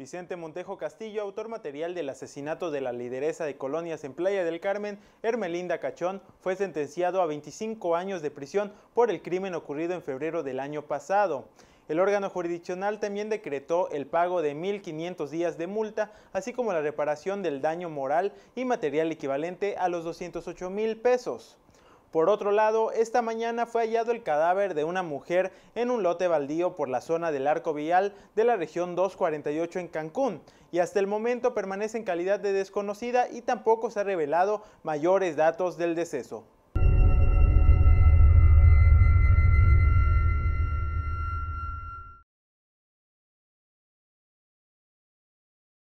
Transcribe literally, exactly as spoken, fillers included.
Vicente Montejo Castillo, autor material del asesinato de la lideresa de colonias en Playa del Carmen, Hermelinda Cachón, fue sentenciado a veinticinco años de prisión por el crimen ocurrido en febrero del año pasado. El órgano jurisdiccional también decretó el pago de mil quinientos días de multa, así como la reparación del daño moral y material equivalente a los doscientos ocho mil pesos. Por otro lado, esta mañana fue hallado el cadáver de una mujer en un lote baldío por la zona del Arco Vial de la región doscientos cuarenta y ocho en Cancún, y hasta el momento permanece en calidad de desconocida y tampoco se ha revelado mayores datos del deceso.